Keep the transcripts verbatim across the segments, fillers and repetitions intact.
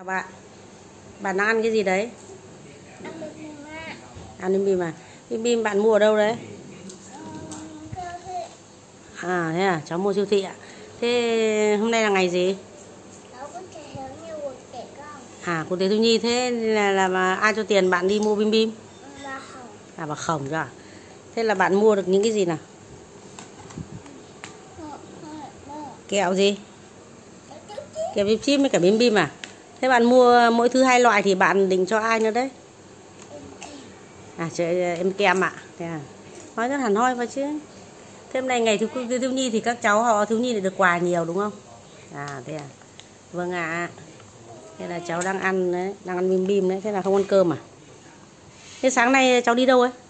Bạn, bạn đang ăn cái gì đấy? Ăn bim bim ạ. Ăn bim bim à? Bim bim bạn mua ở đâu đấy? À thế à, cháu mua siêu thị ạ. Thế hôm nay là ngày gì? Cháu có thể hiểu nhiều một trẻ con. À, quốc tế thiếu nhi. Thế là, là mà ai cho tiền bạn đi mua bim bim? Bà Hồng. À, bà Khổng chứ à? Thế là bạn mua được những cái gì nào? Kẹo gì? Kẹo bim chim với cả bim bim à? Thế bạn mua mỗi thứ hai loại thì bạn định cho ai nữa đấy? À, chơi em kem ạ. Thế à? Nói rất hẳn hoi vào chứ. Thế hôm nay ngày thiếu, thiếu nhi thì các cháu họ thiếu nhi lại được quà nhiều đúng không? À thế à? Vâng ạ. À. Thế là cháu đang ăn đấy, đang ăn bim bim đấy, thế là không ăn cơm à? Thế sáng nay cháu đi đâu ấy?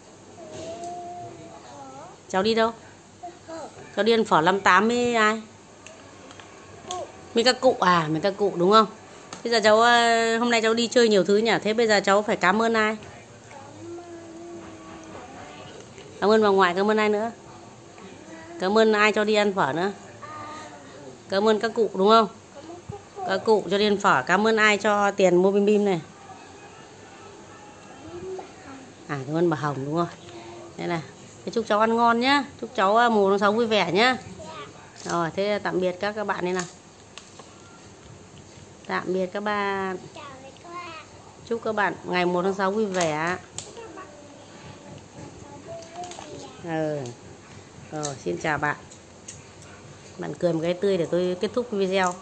Cháu đi đâu? Cháu đi ăn phở năm tám với ai? Với các cụ à, với các cụ đúng không? Bây giờ cháu hôm nay cháu đi chơi nhiều thứ nhỉ? Thế bây giờ cháu phải cảm ơn ai? Cảm ơn bà ngoại, cảm ơn ai nữa? Cảm ơn ai cho đi ăn phở nữa? Cảm ơn các cụ đúng không? Các cụ cho đi ăn phở. Cảm ơn ai cho tiền mua bim bim này? À, cảm ơn bà Hồng đúng không? Đây là thế chúc cháu ăn ngon nhá. Chúc cháu mùa tháng sáu vui vẻ nhá. Rồi, thế tạm biệt các các bạn đây nào. Tạm biệt các bạn. Chúc các bạn ngày một tháng sáu vui vẻ. Ừ. Rồi, xin chào bạn. Bạn cười một cái tươi để tôi kết thúc video.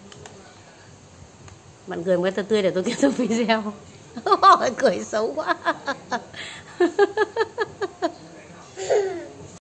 Bạn cười một cái tươi để tôi kết thúc video. Cười xấu quá.